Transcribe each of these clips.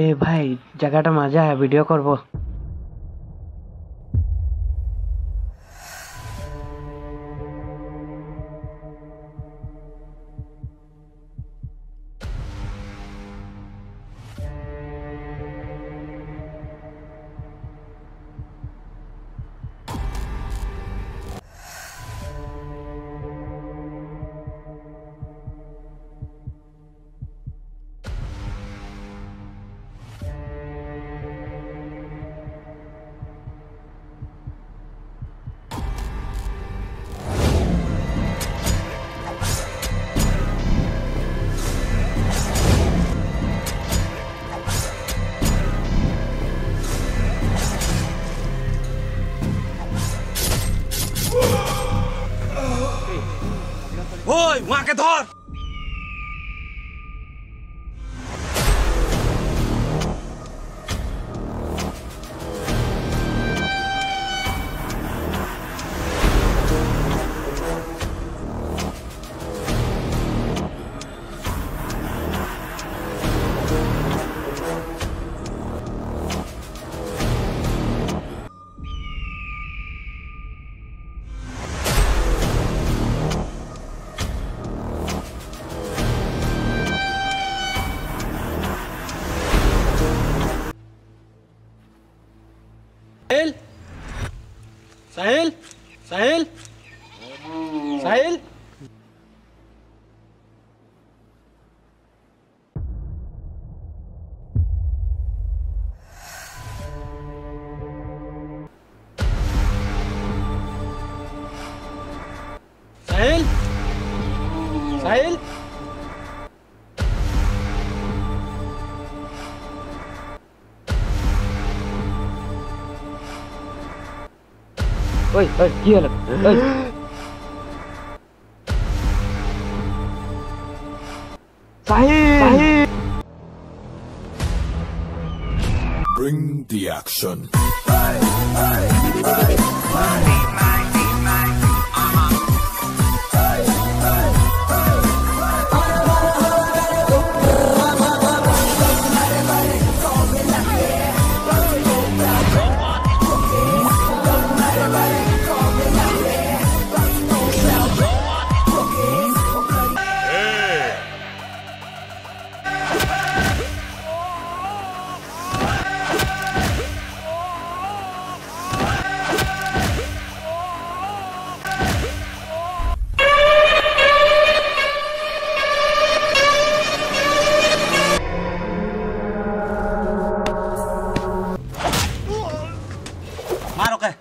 ভাই জায়গাটা মজা ভিডিও করব ओए वहां के धर साहिल साहिल साहिल साहिल साहिल ओए ओए की हल ओए साहिल Bring the action. मारो के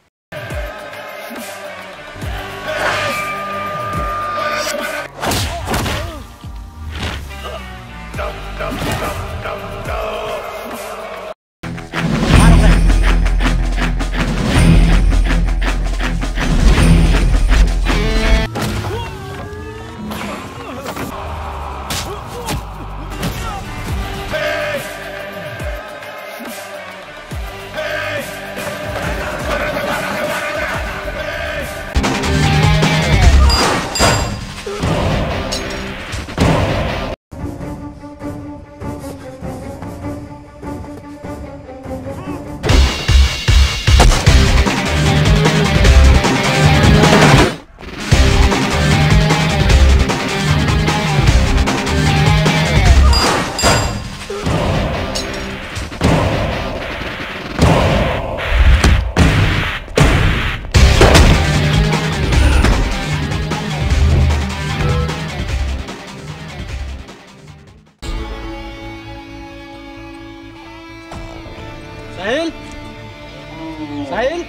साहिल साहिल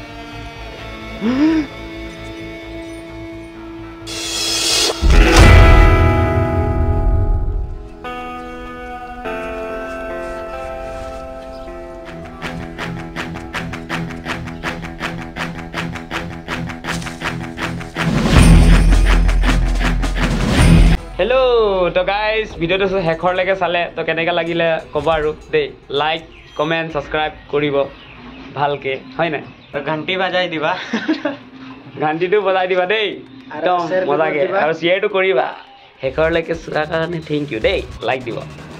हेलो तो गाइस भिडिओটো हेखर लेके चाले तो केनेका লাগিলে কব আৰু দে লাইক কমেন্ট সাবস্ক্রাইব কৰিব ভালকে হয় না घंटी बजाई दिबा ঘণ্টিটো বজাই দিবা দেই একদম মজাকে আৰু শেয়াৰটো কৰিবা হেকৰ লৈকে চোৱাৰ কাৰণে থ্যাংক ইউ দেই লাইক দিব